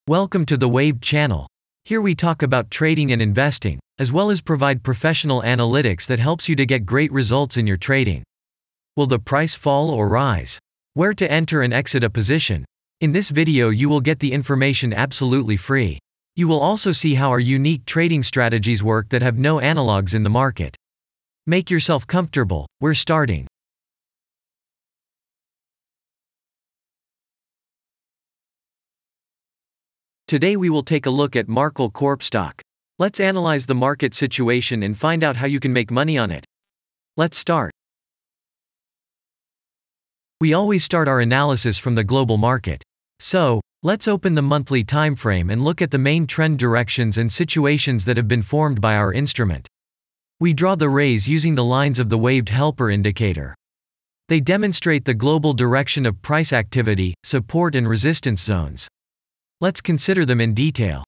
Welcome to the Waved channel. Here we talk about trading and investing, as well as provide professional analytics that helps you to get great results in your trading. Will the price fall or rise? Where to enter and exit a position? In this video you will get the information absolutely free. You will also see how our unique trading strategies work that have no analogs in the market. Make yourself comfortable, we're starting. Today we will take a look at Markel Corp stock. Let's analyze the market situation and find out how you can make money on it. Let's start. We always start our analysis from the global market. So, let's open the monthly time frame and look at the main trend directions and situations that have been formed by our instrument. We draw the rays using the lines of the waved helper indicator. They demonstrate the global direction of price activity, support and resistance zones. Let's consider them in detail.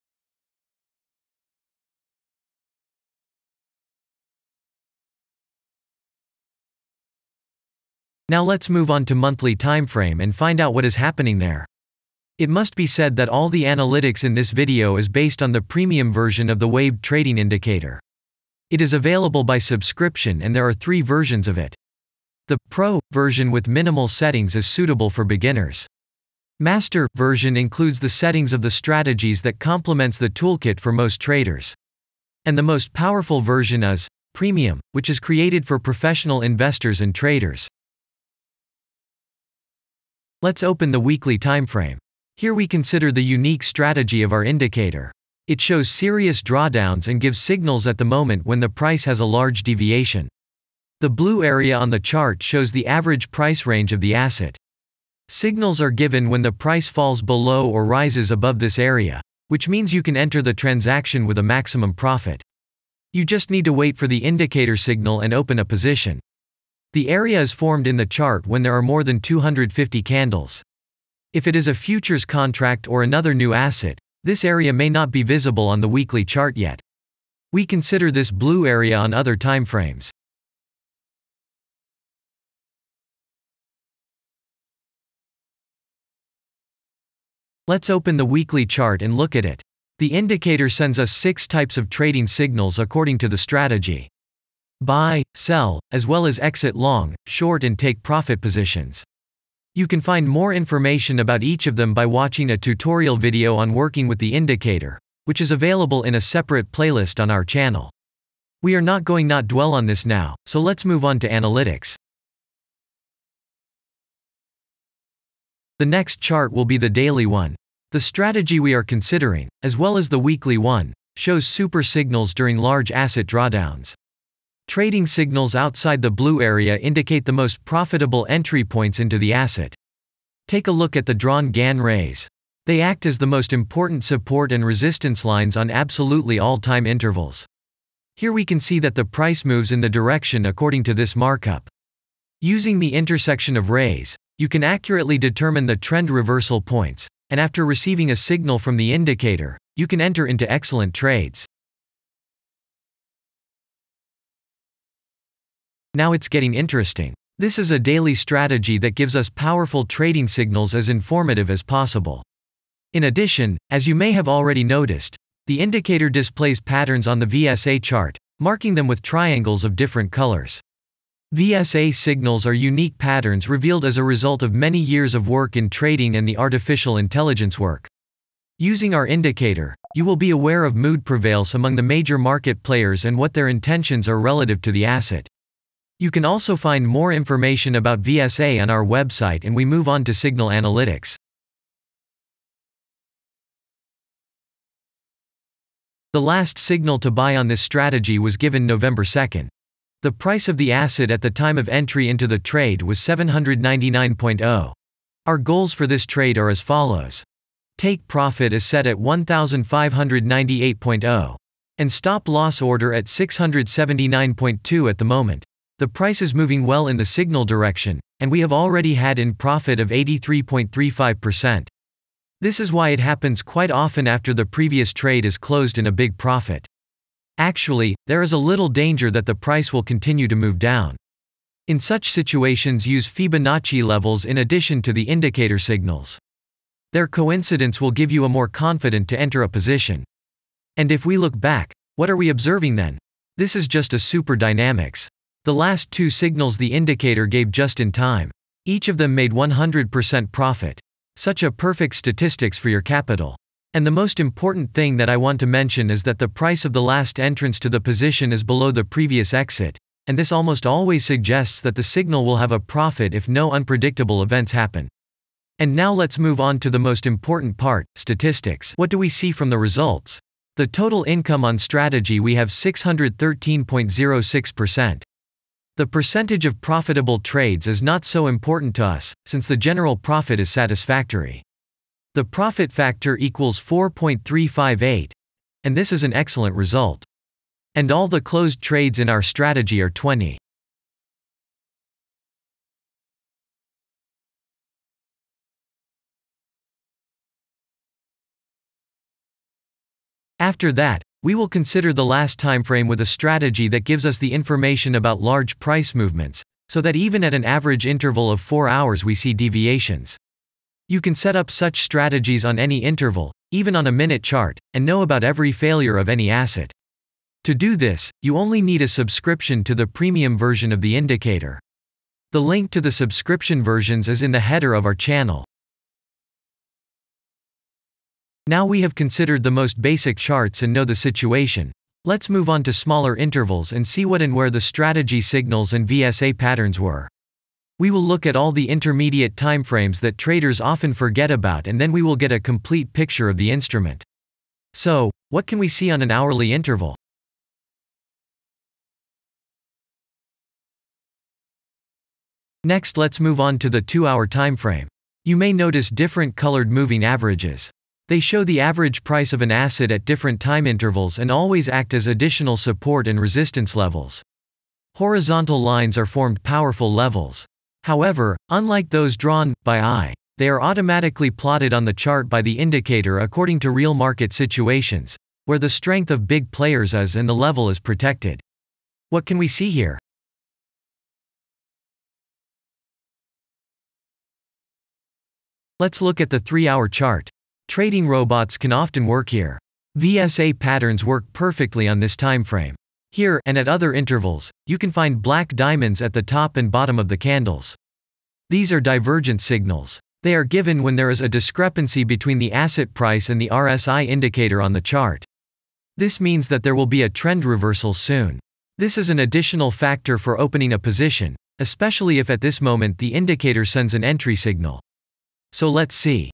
Now let's move on to monthly time frame and find out what is happening there. It must be said that all the analytics in this video is based on the premium version of the waved trading indicator. It is available by subscription and there are 3 versions of it. The Pro version with minimal settings is suitable for beginners. Master version includes the settings of the strategies that complements the toolkit for most traders. And the most powerful version is Premium, which is created for professional investors and traders. Let's open the weekly time frame. Here we consider the unique strategy of our indicator. It shows serious drawdowns and gives signals at the moment when the price has a large deviation. The blue area on the chart shows the average price range of the asset. Signals are given when the price falls below or rises above this area, which means you can enter the transaction with a maximum profit. You just need to wait for the indicator signal and open a position. The area is formed in the chart when there are more than 250 candles. If it is a futures contract or another new asset, this area may not be visible on the weekly chart yet. We consider this blue area on other time frames. Let's open the weekly chart and look at it. The indicator sends us 6 types of trading signals according to the strategy. Buy, sell, as well as exit long, short and take profit positions. You can find more information about each of them by watching a tutorial video on working with the indicator, which is available in a separate playlist on our channel. We are not going to dwell on this now, so let's move on to analytics. The next chart will be the daily one. The strategy we are considering, as well as the weekly one, shows super signals during large asset drawdowns. Trading signals outside the blue area indicate the most profitable entry points into the asset. Take a look at the drawn Gann rays. They act as the most important support and resistance lines on absolutely all time intervals. Here we can see that the price moves in the direction according to this markup. Using the intersection of rays, you can accurately determine the trend reversal points, and after receiving a signal from the indicator, you can enter into excellent trades. Now it's getting interesting. This is a daily strategy that gives us powerful trading signals as informative as possible. In addition, as you may have already noticed, the indicator displays patterns on the VSA chart, marking them with triangles of different colors. VSA signals are unique patterns revealed as a result of many years of work in trading and the artificial intelligence work. Using our indicator, you will be aware of mood prevails among the major market players and what their intentions are relative to the asset. You can also find more information about VSA on our website, and we move on to signal analytics. The last signal to buy on this strategy was given November 2nd. The price of the asset at the time of entry into the trade was 799.0. Our goals for this trade are as follows. Take profit is set at 1598.0. And stop loss order at 679.2 at the moment. The price is moving well in the signal direction, and we have already had in profit of 83.35%. This is why it happens quite often after the previous trade is closed in a big profit. Actually, there is a little danger that the price will continue to move down. In such situations, use Fibonacci levels in addition to the indicator signals. Their coincidence will give you a more confident to enter a position. And if we look back, what are we observing then? This is just a super dynamics. The last two signals the indicator gave just in time. Each of them made 100% profit. Such a perfect statistics for your capital. And the most important thing that I want to mention is that the price of the last entrance to the position is below the previous exit, and this almost always suggests that the signal will have a profit if no unpredictable events happen. And now let's move on to the most important part, statistics. What do we see from the results? The total income on strategy we have 613.06%. The percentage of profitable trades is not so important to us, since the general profit is satisfactory. The profit factor equals 4.358, and this is an excellent result. And all the closed trades in our strategy are 20. After that, we will consider the last time frame with a strategy that gives us the information about large price movements, so that even at an average interval of 4 hours we see deviations. You can set up such strategies on any interval, even on a minute chart, and know about every failure of any asset. To do this, you only need a subscription to the premium version of the indicator. The link to the subscription versions is in the header of our channel. Now we have considered the most basic charts and know the situation. Let's move on to smaller intervals and see what and where the strategy signals and VSA patterns were. We will look at all the intermediate timeframes that traders often forget about, and then we will get a complete picture of the instrument. So, what can we see on an hourly interval? Next, let's move on to the 2-hour timeframe. You may notice different colored moving averages. They show the average price of an asset at different time intervals and always act as additional support and resistance levels. Horizontal lines are formed powerful levels. However, unlike those drawn by eye, they are automatically plotted on the chart by the indicator according to real market situations, where the strength of big players is and the level is protected. What can we see here? Let's look at the 3-hour chart. Trading robots can often work here. VSA patterns work perfectly on this time frame. Here, and at other intervals, you can find black diamonds at the top and bottom of the candles. These are divergent signals. They are given when there is a discrepancy between the asset price and the RSI indicator on the chart. This means that there will be a trend reversal soon. This is an additional factor for opening a position, especially if at this moment the indicator sends an entry signal. So let's see.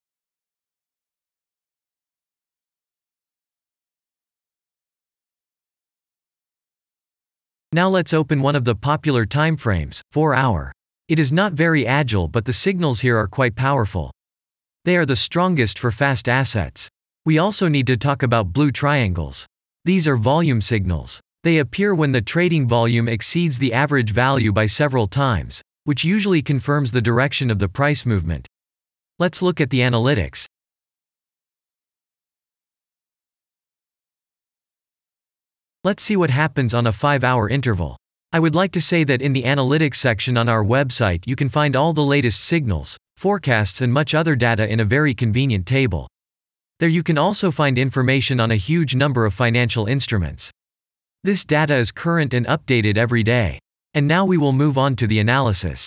Now let's open one of the popular timeframes, 4-hour. It is not very agile, but the signals here are quite powerful. They are the strongest for fast assets. We also need to talk about blue triangles. These are volume signals. They appear when the trading volume exceeds the average value by several times, which usually confirms the direction of the price movement. Let's look at the analytics. Let's see what happens on a 5-hour interval. I would like to say that in the analytics section on our website you can find all the latest signals, forecasts and much other data in a very convenient table. There you can also find information on a huge number of financial instruments. This data is current and updated every day. And now we will move on to the analysis.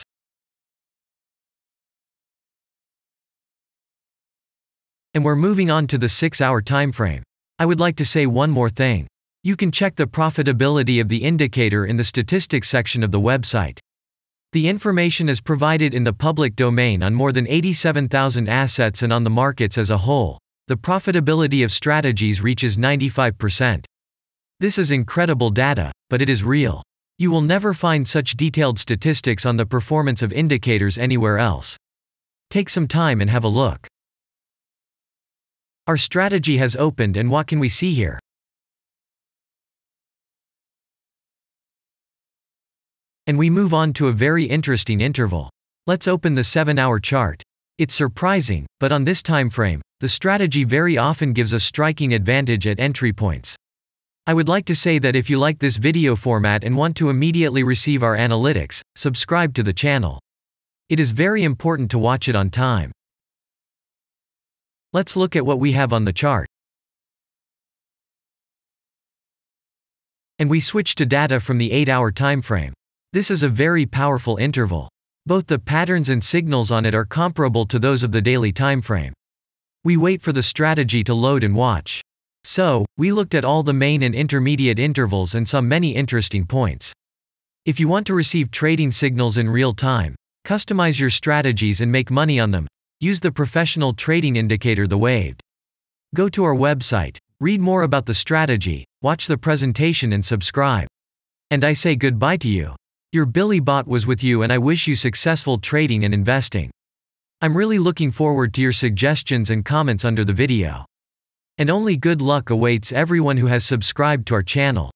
And we're moving on to the 6-hour timeframe. I would like to say one more thing. You can check the profitability of the indicator in the statistics section of the website. The information is provided in the public domain on more than 87,000 assets, and on the markets as a whole, the profitability of strategies reaches 95%. This is incredible data, but it is real. You will never find such detailed statistics on the performance of indicators anywhere else. Take some time and have a look. Our strategy has opened, and what can we see here? And we move on to a very interesting interval. Let's open the 7-hour chart. It's surprising, but on this time frame, the strategy very often gives a striking advantage at entry points. I would like to say that if you like this video format and want to immediately receive our analytics, subscribe to the channel. It is very important to watch it on time. Let's look at what we have on the chart. And we switch to data from the 8-hour time frame. This is a very powerful interval. Both the patterns and signals on it are comparable to those of the daily time frame. We wait for the strategy to load and watch. So, we looked at all the main and intermediate intervals and saw many interesting points. If you want to receive trading signals in real time, customize your strategies and make money on them, use the professional trading indicator The Waved. Go to our website, read more about the strategy, watch the presentation and subscribe. And I say goodbye to you. Your Billy Bot was with you and I wish you successful trading and investing. I'm really looking forward to your suggestions and comments under the video. And only good luck awaits everyone who has subscribed to our channel.